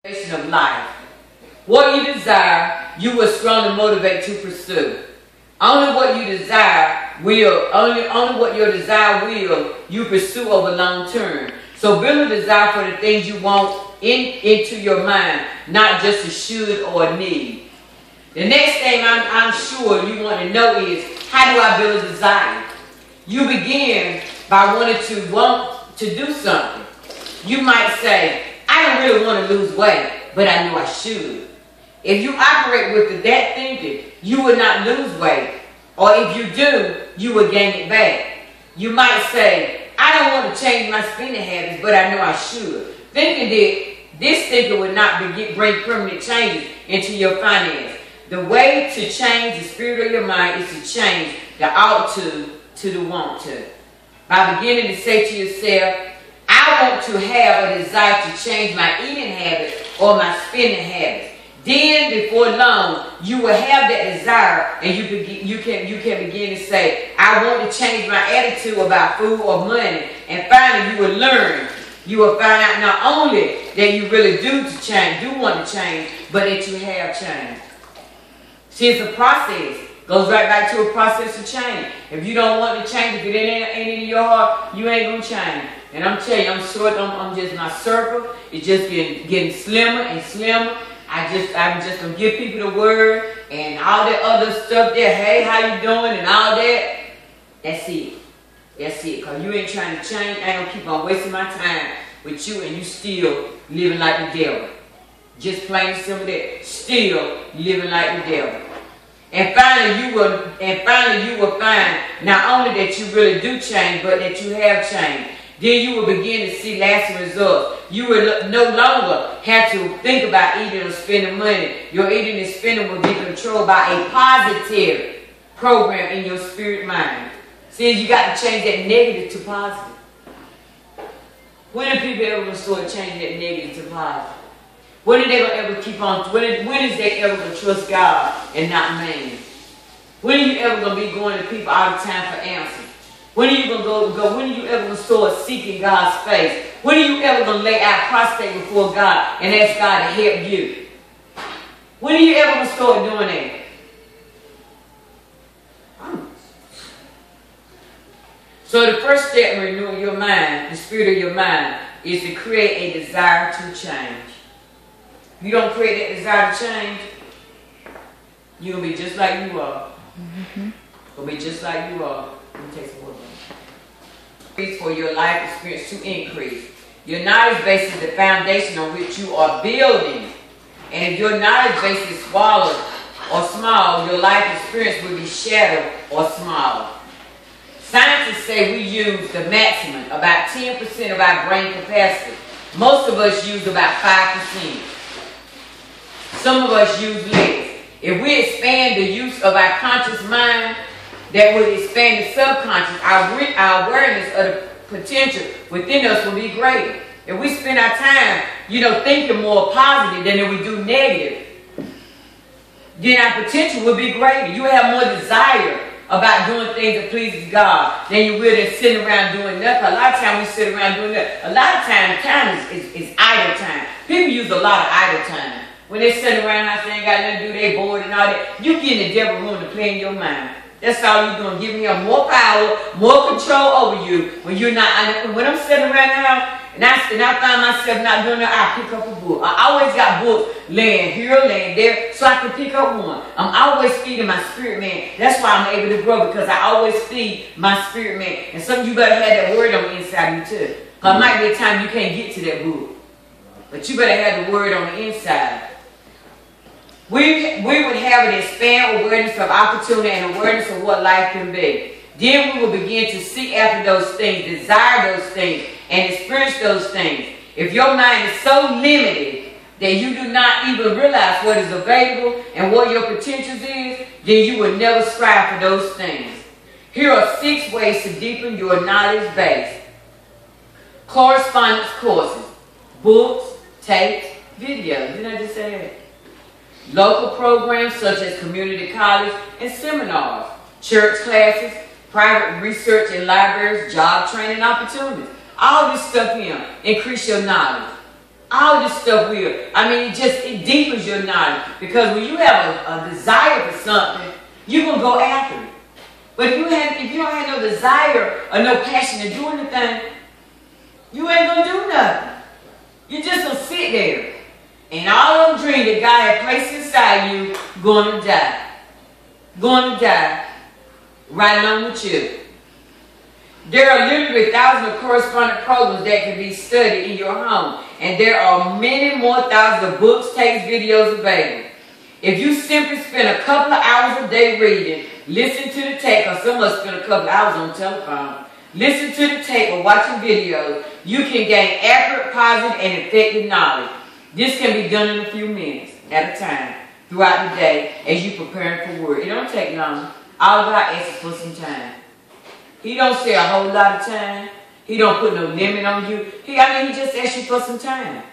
Of life. What you desire, you will strongly motivate to pursue. Only what you desire will, only what your desire will, you pursue over long term. So build a desire for the things you want into your mind, not just a should or a need. The next thing I'm sure you want to know is, how do I build a desire? You begin by want to do something. You might say, I don't really want to lose weight, but I know I should. If you operate with that thinking, you will not lose weight. Or if you do, you will gain it back. You might say, I don't want to change my spending habits, but I know I should. Thinking that this thinking will not bring permanent changes into your finances. The way to change the spirit of your mind is to change the ought to the want to. By beginning to say to yourself, I want to have a desire to change my eating habits or my spending habits. Then, before long, you will have that desire, and you can begin to say, I want to change my attitude about food or money. And finally, you will learn. You will find out not only that you really do want to change, but that you have changed. See, it's a process. Goes right back to a process of change. If you don't want to change, if it ain't in your heart, you ain't gonna change. And I'm telling you, I'm just, my circle is just getting slimmer and slimmer. I'm just gonna give people the word and all that other stuff there. Hey, how you doing? And all that. That's it. That's it. Because you ain't trying to change. I ain't gonna keep on wasting my time with you and you still living like the devil. Just plain and simple that. Still living like the devil. And finally you will find not only that you really do change, but that you have changed. Then you will begin to see lasting results. You will no longer have to think about eating or spending money. Your eating and spending will be controlled by a positive program in your spirit mind. See, you got to change that negative to positive. When are people ever going to start changing that negative to positive? When are they going to ever keep on? When is they ever going to trust God and not man? When are you ever going to be going to people all the time for answers? When are you going to go? When are you ever going to start seeking God's face? When are you ever going to lay out prostrate before God and ask God to help you? When are you ever going to start doing that? So the first step in renewing your mind, the spirit of your mind, is to create a desire to change. If you don't create that desire to change, you're going to be just like you are. Going to be just like you are. Let me take some water. For your life experience to increase. Your knowledge base is the foundation on which you are building. And if your knowledge base is swallowed or small, your life experience will be shattered or smaller. Scientists say we use the maximum, about 10% of our brain capacity. Most of us use about 5%. Some of us use less. If we expand the use of our conscious mind, that would expand the subconscious, our awareness of the potential within us will be greater. If we spend our time, thinking more positive than if we do negative, then our potential will be greater. You have more desire about doing things that pleases God than you will than sitting around doing nothing. A lot of times we sit around doing nothing. A lot of time is idle time. People use a lot of idle time. When they sit around and they ain't got nothing to do, they bored and all that. You get in the devil room to play in your mind. That's all you're doing. Giving him more power, more control over you. When you're not, when I'm sitting around the house and I find myself not doing that, I pick up a book. I always got books laying here, laying there, so I can pick up one. I'm always feeding my spirit man. That's why I'm able to grow, because I always feed my spirit man. And some of you better have that word on the inside of you too. Because it might be a time you can't get to that book. But you better have the word on the inside. We would have an expanded awareness of opportunity and awareness of what life can be. Then we will begin to seek after those things, desire those things, and experience those things. If your mind is so limited that you do not even realize what is available and what your potential is, then you will never strive for those things. Here are 6 ways to deepen your knowledge base. Correspondence courses, books, tapes, videos. Didn't I just say that? Local programs such as community college and seminars, church classes, private research in libraries, job training opportunities. All this stuff here increase your knowledge. All this stuff will. I mean, it deepens your knowledge. Because when you have a desire for something, you're going to go after it. But if you don't have no desire or no passion to do anything, you ain't going to do nothing. You're just going to sit there. And all them dreams that God had placed inside you, going to die. Going to die. Right along with you. There are literally thousands of correspondent programs that can be studied in your home. And there are many more thousands of books, tapes, videos available. If you simply spend a couple of hours a day reading, listen to the tape, or some of us spend a couple of hours on the telephone, listen to the tape or watching videos, you can gain accurate, positive, and effective knowledge. This can be done in a few minutes at a time throughout the day as you prepare for work. It don't take long. All God asks is for some time. He don't say a whole lot of time. He don't put no limit on you. He just asks you for some time.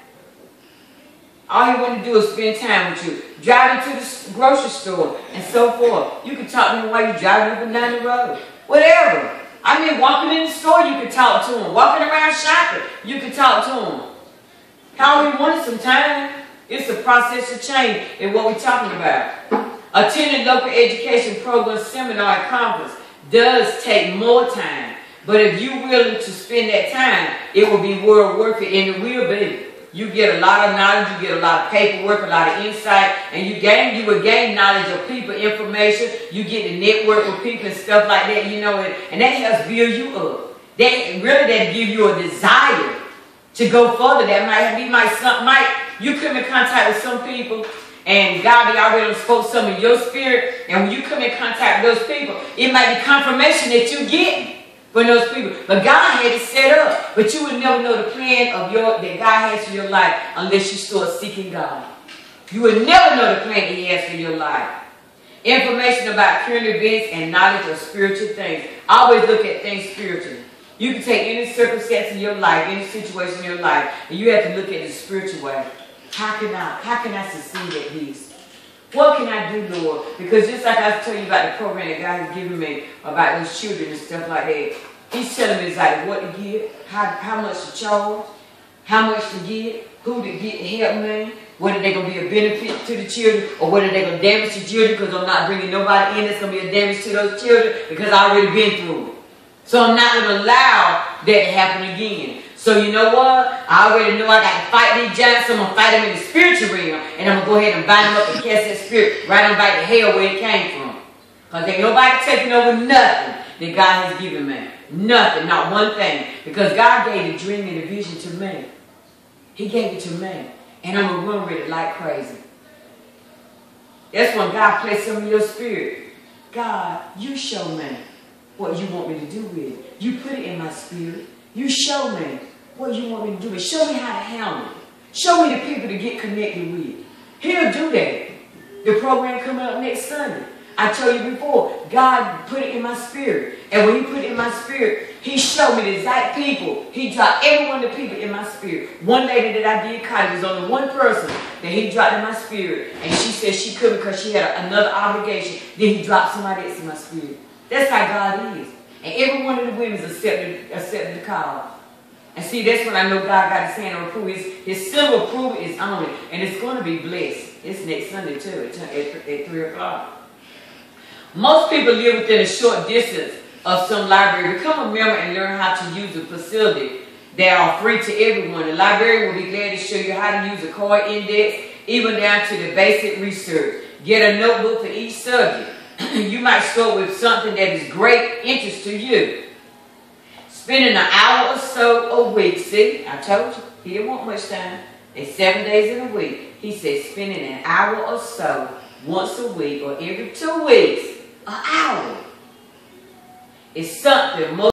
All he want to do is spend time with you. Drive you to the grocery store and so forth. You can talk to him while you're driving up and down the road. Whatever. Walking in the store, you can talk to him. Walking around shopping, you can talk to him. How we wanted some time. It's a process of change in what we're talking about. Attending local education program, seminar, and conference does take more time. But if you're willing to spend that time, it will be well worth it, and it will be. You get a lot of knowledge, you get a lot of paperwork, a lot of insight, and you will gain knowledge of people, information. You get to network with people and stuff like that, and that helps build you up. That give you a desire to go further. You come in contact with some people, and God already spoke some in your spirit, and when you come in contact with those people, it might be confirmation that you're getting from those people. But God had it set up. But you would never know the plan that God has for your life unless you start seeking God. You would never know the plan that He has for your life. Information about current events and knowledge of spiritual things. Always look at things spiritually. You can take any circumstance in your life, any situation in your life, and you have to look at it the spiritual way. How can I succeed at this? What can I do, Lord? Because just like I was telling you about the program that God has given me about those children and stuff like that, He's telling me exactly what to get, how much to charge, how much to get, who to get to help me, whether they're going to be a benefit to the children or whether they're going to damage the children, because I'm not bringing nobody in that's going to be a damage to those children because I've already been through it. So I'm not going to allow that to happen again. So you know what? I already know I got to fight these giants, so I'm going to fight them in the spiritual realm. And I'm going to go ahead and bind them up and cast that spirit right on back to hell where it came from. Because ain't nobody taking over nothing that God has given me. Nothing, not one thing. Because God gave the dream and the vision to me. He gave it to me. And I'm going to run with it like crazy. That's when God placed some in your spirit. God, you show me what you want me to do with it. You put it in my spirit. You show me what you want me to do with it. Show me how to handle it. Show me the people to get connected with. He'll do that. The program coming up next Sunday. I told you before, God put it in my spirit. And when He put it in my spirit, He showed me the exact people. He dropped every one of the people in my spirit. One lady that I did call, it was only one person that He dropped in my spirit. And she said she couldn't because she had another obligation. Then He dropped somebody else in my spirit. That's how God is. And every one of the women accepted the call. And see, that's when I know God got His hand on approval. His seal of approval is on it. And it's going to be blessed. It's next Sunday too, at 3 o'clock. Most people live within a short distance of some library. Become a member and learn how to use the facility. They are free to everyone. The librarian will be glad to show you how to use a card index, even down to the basic research. Get a notebook for each subject. You might start with something that is great interest to you. Spending an hour or so a week. See, I told you, He didn't want much time. It's 7 days in a week. He said spending an hour or so once a week or every 2 weeks, an hour, is something most